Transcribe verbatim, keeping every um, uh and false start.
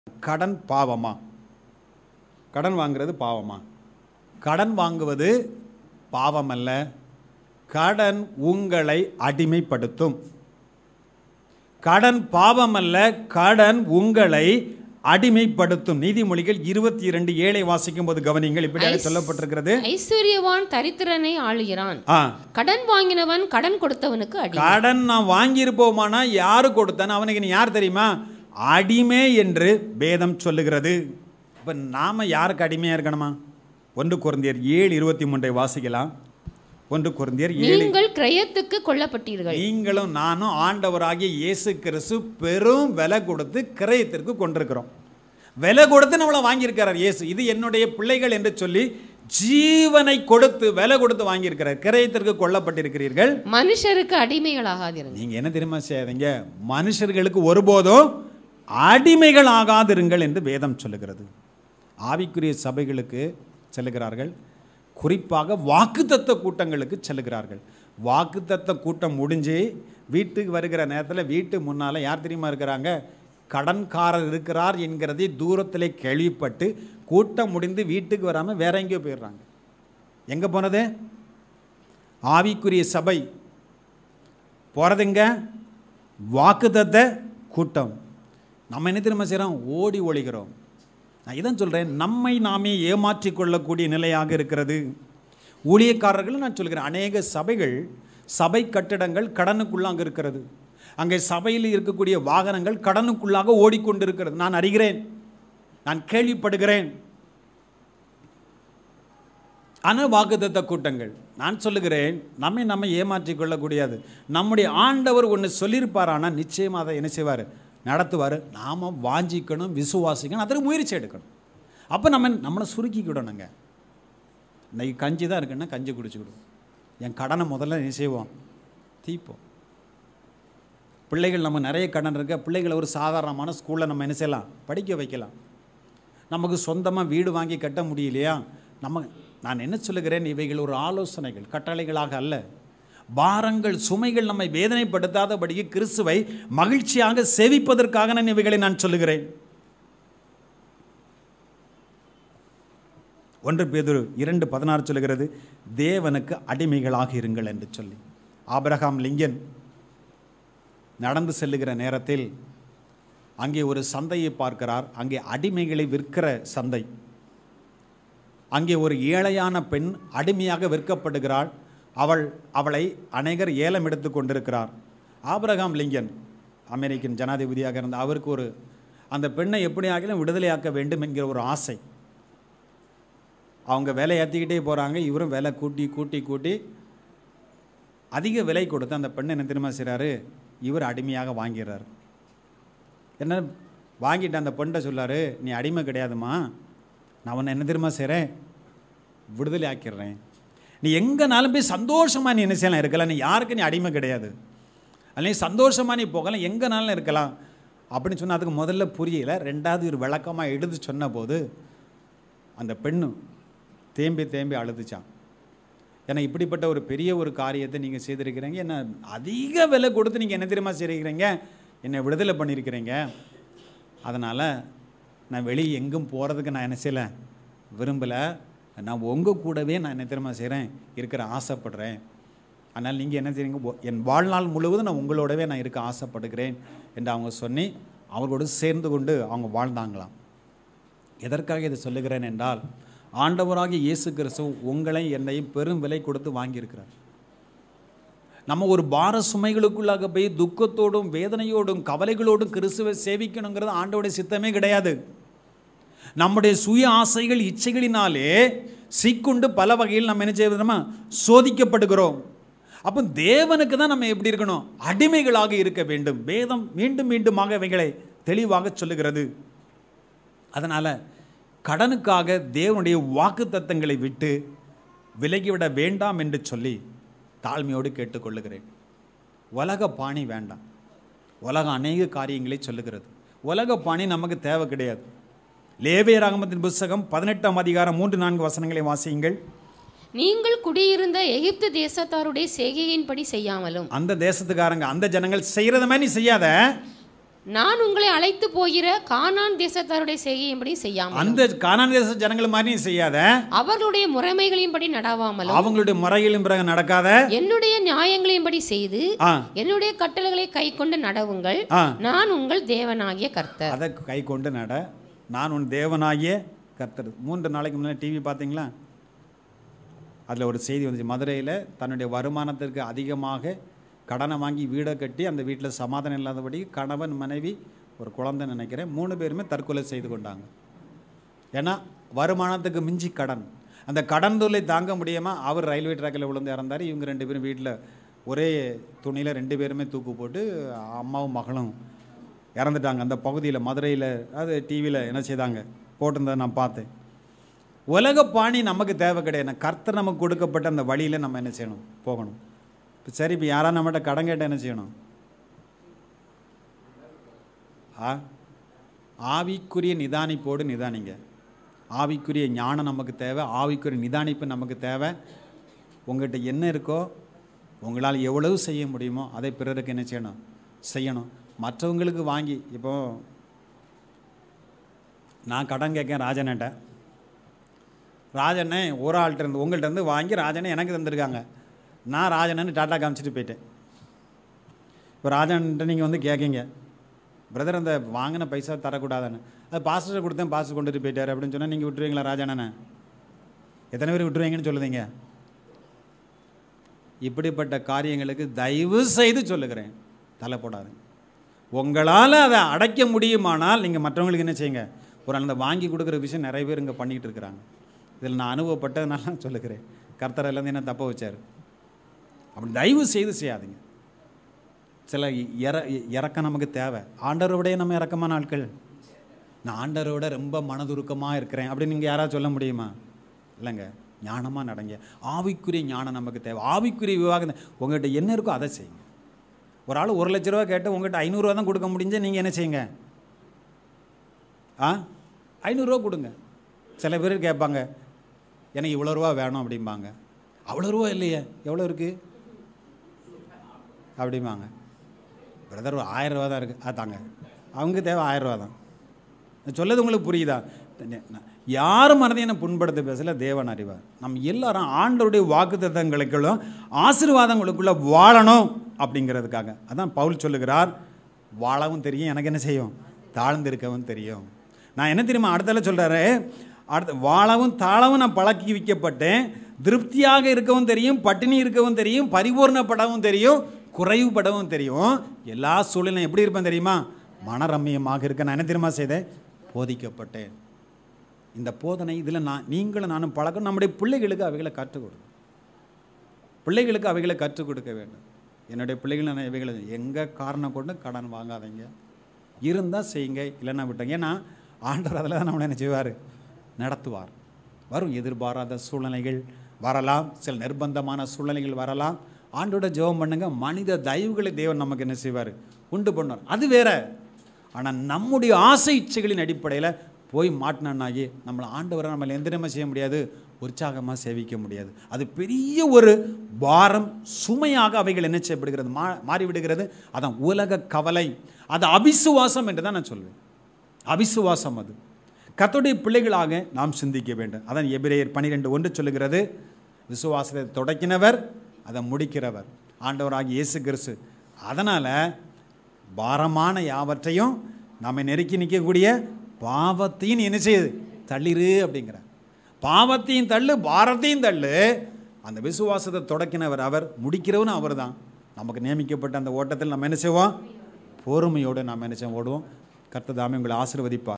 கடன் பாவமா? கடன் வாங்குறது பாவமா? கடன் வாங்குவது பாவம் அல்ல. கடன் உங்களை அடிமைப்படுத்தும். கடன் பாவம் அல்ல, கடன் உங்களை அடிமைப்படுத்தும். நீதிமொழிகள் இருபத்தி இரண்டு ஏழை வாசிக்கும் போது கவனிங்கள், இப்படியாக சொல்லப்பட்டிருக்கிறது. ஐஸ்வர்யவான் தரித்திரனை ஆளுகிறான், கடன் வாங்கினவன் கடன் கொடுத்தவனுக்கு அடிமை. கடன் நான் வாங்கியிருப்போமானா யாரு கொடுத்தான அவனுக்கு நீ யார் தெரியுமா? அடிமை என்று வேதம் சொல்லுகிறது. இப்ப நாம யாருக்கு அடிமையா இருக்கணுமா? ஒன்று கொரிந்தியர் ஏழு இருபத்தி மூன்றை வாசிக்கலாம். ஒன்று கொரிந்தியர் ஏழு. நீங்கள் கிரயத்துக்கு கொல்லப்பட்டீர்கள். நீங்களும் நானும் ஆண்டவராகிய இயேசு கிறிஸ்து பெரும் விலை கொடுத்து கிரயத்திற்கு கொண்டிருக்கிறோம். விலை கொடுத்து நம்மளை வாங்கியிருக்கிறார் இயேசு. இது என்னுடைய பிள்ளைகள் என்று சொல்லி ஜீவனை கொடுத்து விலை கொடுத்து வாங்கியிருக்கிறார். கிரயத்திற்கு கொல்லப்பட்டிருக்கிறீர்கள். மனுஷருக்கு அடிமைகளாகாதீர்கள். நீங்க என்ன தெரியுமா செய்யாதீங்க? மனுஷர்களுக்கு ஒருபோதும் அடிமைகள் ஆகாதிருங்கள் என்று வேதம் சொல்லுகிறது. ஆவிக்குரிய சபைகளுக்கு செல்லுகிறார்கள், குறிப்பாக வாக்குத்தத்த கூட்டங்களுக்கு செல்லுகிறார்கள். வாக்குத்தத்த கூட்டம் முடிஞ்சு வீட்டுக்கு வருகிற நேரத்தில் வீட்டு முன்னால் யார் தெரியுமா இருக்கிறாங்க? கடன்காரர் இருக்கிறார் என்கிறதை தூரத்தில் கேள்விப்பட்டு கூட்டம் முடிந்து வீட்டுக்கு வராமல் வேற எங்கேயோ போயிடுறாங்க. எங்கே போனது? ஆவிக்குரிய சபை போகிறதுங்க வாக்குத்தத்த கூட்டம். நம்ம என்ன தெரியுமா செய்கிறோம்? ஓடி ஒழிகிறோம். நான் இதான் சொல்கிறேன், நம்மை நாமே ஏமாற்றிக் கொள்ளக்கூடிய நிலையாக இருக்கிறது. ஊழியக்காரர்கள் நான் சொல்கிறேன், அநேக சபைகள், சபை கட்டிடங்கள் கடனுக்குள்ளாக இருக்கிறது. அங்கே சபையில் இருக்கக்கூடிய வாகனங்கள் கடனுக்குள்ளாக ஓடிக்கொண்டிருக்கிறது. நான் அறிகிறேன், நான் கேள்விப்படுகிறேன். ஆனால் வாக்குத்தத்த கூட்டங்கள், நான் சொல்லுகிறேன், நம்மை நம்ம ஏமாற்றிக் கொள்ளக்கூடியது. நம்முடைய ஆண்டவர் ஒன்று சொல்லியிருப்பார், ஆனால் நிச்சயமாக அதை என்ன செய்வார்? நடத்துவார். நாம் வாஞ்சிக்கணும், விசுவாசிக்கணும், அதற்கு முயற்சி எடுக்கணும். அப்போ நம்ம நம்மளை சுருக்கிக்கிடணுங்க. இன்னைக்கு கஞ்சி தான் இருக்குன்னா கஞ்சி குடிச்சுக்கிடுவோம். என் கடனை முதல்ல என்ன செய்வோம்? தீப்போம். பிள்ளைகள் நம்ம நிறைய கடன் இருக்க பிள்ளைகளை ஒரு சாதாரணமான ஸ்கூலில் நம்ம என்ன செய்யலாம்? படிக்க வைக்கலாம். நமக்கு சொந்தமாக வீடு வாங்கி கட்ட முடியலையா? நம்ம நான் என்ன சொல்லுகிறேன், இவைகள் ஒரு ஆலோசனைகள், கட்டளைகளாக அல்ல. பாரங்கள், சுமைகள் நம்மை வேதனைப்படுத்தாதபடிக்கு கிறிஸ்துவை மகிழ்ச்சியாக சேவிப்பதற்காக நான் இவைகளை நான் சொல்லுகிறேன். ஒன்று பேதுரு இரண்டு பதினாறு சொல்லுகிறது, தேவனுக்கு அடிமைகளாக இருங்கள் என்று சொல்லி. ஆபிரகாம் லிங்கன் நடந்து செல்லுகிற நேரத்தில் அங்கே ஒரு சந்தையை பார்க்கிறார். அங்கே அடிமைகளை விற்கிற சந்தை. அங்கே ஒரு ஏழையான பெண் அடிமையாக விற்கப்படுகிறாள். அவள் அவளை அநேகர் ஏலம் எடுத்து கொண்டிருக்கிறார். ஆபிரகாம் லிங்கன் அமெரிக்கன் ஜனாதிபதியாக இருந்த அவருக்கு ஒரு அந்த பெண்ணை எப்படியாகிலும் விடுதலையாக்க வேண்டும் என்கிற ஒரு ஆசை. அவங்க விலை ஏற்றிக்கிட்டே போகிறாங்க. இவரும் விலை கூட்டி கூட்டி கூட்டி அதிக விலை கொடுத்து அந்த பெண்ணை என்ன தெரியுமா செய்கிறாரு? இவர் அடிமையாக வாங்கிறார். என்ன வாங்கிட்டு அந்த பெண்ணை சொல்லாரு, நீ அடிமை கிடையாதுமா, நான் உன்னை என்ன தெரியுமா செய்கிறேன்? விடுதலை ஆக்கிடுறேன். நீ எங்கேனாலும் போய் சந்தோஷமாக நீ என்ன செய்யலாம், இருக்கலாம். நீ யாருக்கு நீ அடிமை கிடையாது, அல்ல சந்தோஷமாக நீ போகலாம், எங்கேனாலும் இருக்கலாம் அப்படின்னு சொன்னால் அதுக்கு முதல்ல புரியலை. ரெண்டாவது ஒரு விளக்கமாக எடுத்து சொன்ன போது அந்த பெண்ணு தேம்பி தேம்பி அழுதுச்சான். ஏன்னா இப்படிப்பட்ட ஒரு பெரிய ஒரு காரியத்தை நீங்கள் செய்திருக்கிறீங்க, என்ன அதிக விலை கொடுத்து நீங்கள் என்ன தெரியுமா செய்கிறீங்க, என்னை விடுதலை பண்ணியிருக்கிறீங்க. அதனால் நான் வெளியே எங்கும் போகிறதுக்கு நான் என்ன செய்யலை, விரும்பலை. நான் உங்கள் கூடவே நான் என்ன தெரியுமா செய்கிறேன், இருக்கிற ஆசைப்படுறேன். அதனால் நீங்கள் என்ன செய்றீங்க, என் வாழ்நாள் முழுவதும் நான் உங்களோடவே நான் இருக்க ஆசைப்படுகிறேன் என்று அவங்க சொல்லி அவர்களோடு சேர்ந்து கொண்டு அவங்க வாழ்ந்தாங்களாம். எதற்காக இதை சொல்லுகிறேன் என்றால், ஆண்டவராகிய இயேசு கிறிஸ்து உங்களை என்னையும் பெரும் விலை கொடுத்து வாங்கியிருக்கிறார். நம்ம ஒரு பார சுமைகளுக்குள்ளாக போய் துக்கத்தோடும் வேதனையோடும் கவலைகளோடும் கிறிஸ்துவை சேவிக்கணுங்கிறது ஆண்டவருடைய சித்தமே கிடையாது. நம்முடைய சுய ஆசைகள் இச்சைகளினாலே சிக்குண்டு பல வகையில் நம்ம என்ன செய்வதுமா சோதிக்கப்படுகிறோம். அப்போ தேவனுக்கு தான் நம்ம எப்படி இருக்கணும், அடிமைகளாக இருக்க வேண்டும். வேதம் மீண்டும் மீண்டுமாக இவைகளை தெளிவாக சொல்லுகிறது. அதனால் கடனுக்காக தேவனுடைய வாக்கு தத்தங்களை விட்டு விலகிவிட வேண்டாம் என்று சொல்லி தாழ்மையோடு கேட்டுக்கொள்ளுகிறேன். உலக பாணி வேண்டாம். உலகம் அநேக காரியங்களை சொல்லுகிறது. உலக பாணி நமக்கு தேவை கிடையாது. லேவியராகமத்தின் புத்தகம் பதினெட்டாம் அதிகாரம் மூன்று நான்கு வசனங்களை வாசியுங்கள். நீங்கள் குடியிருந்த எகிப்து தேசத்தாருடைய செய்கையின்படி செய்யாமலும், அந்த தேசத்துக்காரங்க அந்த ஜனங்கள் செய்யறத மாதிரி நீ செய்யாத, நான் உங்களை அழைத்து போகிற கானான் தேசத்தாருடைய செய்கையின்படி செய்யாமல், அந்த கானான் தேச ஜனங்கள் மாதிரி செய்யாத, அவர்களுடைய முறைமைகளின்படி நடவாமலும், அவங்களுடைய முறைகளின் பிறகு நடக்காத, என்னுடைய நியாயங்களின்படி செய்து என்னுடைய கட்டளைகளை கை கொண்டு நடவுங்கள். நான் உங்கள் தேவனாகிய கர்த்தர். அதை கை கொண்டு நட, நான் உன் தேவனாகிய கர்த்தர். மூன்று நாளைக்கு முன்னாடி டிவி பார்த்தீங்களா? அதில் ஒரு செய்தி வந்துச்சு. மதுரையில் தன்னுடைய வருமானத்திற்கு அதிகமாக கடனை வாங்கி வீடை கட்டி அந்த வீட்டில் சமாதானம் இல்லாதபடி கணவன் மனைவி ஒரு குழந்தை நினைக்கிறேன் மூணு பேருமே தற்கொலை செய்து கொண்டாங்க. ஏன்னா வருமானத்துக்கு மிஞ்சி கடன். அந்த கடன் தொல்லை தாங்க முடியாமல் அவர் ரயில்வே ட்ராக்கில் விழுந்து இறந்தார். இவங்க ரெண்டு பேரும் வீட்டில் ஒரே துணியில் ரெண்டு பேருமே தூக்கு போட்டு அம்மாவும் மகளும் இறந்துட்டாங்க. அந்த பகுதியில் மதுரையில் அது டிவியில் என்ன செய்தாங்க போட்டிருந்ததை நான் பார்த்தேன். உலக பாணி நமக்கு தேவை கிடையாது. கர்த்தர் நமக்கு கொடுக்கப்பட்ட அந்த வழியில் நம்ம என்ன செய்யணும், போகணும். இப்போ சரி, இப்போ யாராவது நம்மகிட்ட கடன் கேட்டால் என்ன செய்யணும்? ஆ ஆவிக்குரிய நிதானிப்போடு நிதானிங்க. ஆவிக்குரிய ஞானம் நமக்கு தேவை, ஆவிக்குரிய நிதானிப்பு நமக்கு தேவை. உங்கள்கிட்ட என்ன இருக்கோ, உங்களால் எவ்வளவு செய்ய முடியுமோ அதை பிறருக்கு என்ன செய்யணும், செய்யணும். மற்றவங்களுக்கு வாங்கி, இப்போ நான் கடன் கேட்கேன் ராஜன்கிட்ட, ராஜனே ஒரு ஆள்கிட்ட இருந்து உங்கள்கிட்ட இருந்து வாங்கி ராஜனை எனக்கு தந்திருக்காங்க. நான் ராஜனன்னு டாட்டா காமிச்சிட்டு போயிட்டேன். இப்போ ராஜன்கிட்ட நீங்கள் வந்து கேட்குங்க, பிரதர் அந்த வாங்கின பைசா தரக்கூடாதுன்னு. அது பாஸ்டர் கொடுத்தேன், பாஸ்டர் கொண்டுட்டு போயிட்டார் அப்படின்னு சொன்னால் நீங்கள் விட்டுருவீங்களா ராஜானே? எத்தனை பேர் விட்டுருவீங்கன்னு சொல்லுதீங்க? இப்படிப்பட்ட காரியங்களுக்கு தயவு செய்து சொல்லுகிறேன், தலை போடாது. உங்களால் அதை அடைக்க முடியுமானால் நீங்கள் மற்றவங்களுக்கு என்ன செய்யுங்க. ஒரு அந்த வாங்கி கொடுக்குற விஷயம் நிறைய பேர் இங்கே பண்ணிக்கிட்டு இருக்கிறாங்க. இதில் நான் அனுபவப்பட்டதுனால சொல்லுகிறேன். கர்த்தரிலேருந்து என்ன தப்ப வச்சார். அப்படி தயவு செய்து செய்யாதீங்க. சில இற இறக்கம் நமக்கு தேவை. ஆண்டவரோடைய நம்ம இறக்கமான ஆட்கள். நான் ஆண்டவரோட ரொம்ப மனதுருக்கமாக இருக்கிறேன் அப்படின்னு நீங்கள் யாராவது சொல்ல முடியுமா? இல்லைங்க. ஞானமாக நடங்க. ஆவிக்குரிய ஞானம் நமக்கு தேவை. ஆவிக்குரிய விவாகம். உங்கள்கிட்ட என்ன இருக்கோ அதை செய்யுங்க. ஒரு ஆள் ஒரு லட்ச ரூபா கேட்டு உங்கள்கிட்ட ஐநூறுரூவா தான் கொடுக்க முடிஞ்சா நீங்கள் என்ன செய்யுங்க? ஆ ஐநூறுரூவா கொடுங்க. சில பேர் கேட்பாங்க, எனக்கு இவ்வளோ ரூபா வேணும் அப்படிம்பாங்க. அவ்வளோ ரூபா இல்லையே, எவ்வளோ இருக்குது அப்படிம்பாங்க. பிரதர் ஒரு ஆயிரம் ரூபா தான் இருக்குது, அது தாங்க. அவங்க தேவை ஆயிரம் ரூபா தான். சொல்லது உங்களுக்கு புரியுதா? யாரும் மனதை என்ன புண்படுத்த பேசல, தேவன் அறிவார். நம்ம எல்லாரும் ஆண்டவருடைய வாக்குத்தத்தங்களுக்குள்ளும் ஆசீர்வாதங்களுக்குள்ள வாழணும் அப்படிங்கிறதுக்காக அதான் பவுல் சொல்லுகிறார், வாழவும் தெரியும், எனக்கு என்ன செய்யும், தாழ்ந்திருக்கவும் தெரியும். நான் என்ன தெரியுமா அடுத்தால சொல்கிறாரு, அடுத்த வாழவும் தாழவும் நான் பழக்கி வைக்கப்பட்டேன், திருப்தியாக இருக்கவும் தெரியும், பட்டினி இருக்கவும் தெரியும், பரிபூர்ணப்படவும் தெரியும், குறைவுபடவும் தெரியும். எல்லா சூழ்நிலையும் எப்படி இருப்பேன் தெரியுமா? மனரம்மியமாக இருக்க நான் என்ன தெரியுமா செய்தேன்? போதிக்கப்பட்டேன். இந்த போதனை இதில் நான் நீங்களும் நானும் பழக்கம். நம்முடைய பிள்ளைகளுக்கு அவைகளை கற்றுக் கொடுக்கும். பிள்ளைகளுக்கு அவைகளை கற்றுக் கொடுக்க வேண்டும். என்னுடைய பிள்ளைகள் நான் இவைகளை எங்கே காரணம் கொண்டு கடன் வாங்காதீங்க, இருந்தால் செய்யுங்க, இல்லைன்னா விட்டங்க. ஏன்னா ஆண்டவர் அதில் தான் நம்மளை என்ன செய்வார், நடத்துவார். வரும் எதிர்பாராத சூழ்நிலைகள் வரலாம், சில நிர்பந்தமான சூழ்நிலைகள் வரலாம். ஆண்டோட ஜெபம் பண்ணுங்க, மனித தயவுகளை தேவன் நமக்கு என்ன செய்வார், உண்டு பண்ணுவார். அது வேற. ஆனால் நம்முடைய ஆசை இச்சைகளின் அடிப்படையில் போய் மாட்டினாயே நம்மளை ஆண்டவரை நம்மளை எந்திரமாக செய்ய முடியாது, உற்சாகமாக சேவிக்க முடியாது. அது பெரிய ஒரு பாரம், சுமையாக அவைகள் என்ன செய்யப்படுகிறது, மா மாறிவிடுகிறது. அதான் உலக கவலை, அது அவிசுவாசம் என்று தான் நான் சொல்வேன். அவிசுவாசம் அது. கர்த்தருடைய பிள்ளைகளாக நாம் சிந்திக்க வேண்டும். அதான் எபிரேயர் பன்னிரெண்டு ஒன்று சொல்லுகிறது, விசுவாசத்தை தொடக்கினவர் அதை முடிக்கிறவர் ஆண்டவராகிய இயேசு கிறிஸ்து. அதனால் பாரமான யாவற்றையும் நம்ம நெருக்கி நிற்கக்கூடிய பாவத்தையும் என்ன செய்யுது, தள்ளிரு அப்படிங்கிறார். பாவத்தையும் தள்ளு, பாரத்தையும் தள்ளு. அந்த விசுவாசத்தை தொடக்கினவர் அவர், முடிக்கிறவனும் அவர் தான். நமக்கு நியமிக்கப்பட்ட அந்த ஓட்டத்தில் நம்ம என்ன செய்வோம், பொறுமையோடு நாம் என்ன செய்வோம், ஓடுவோம். கர்த்தர் தாமே உங்களை ஆசீர்வதிப்பார்.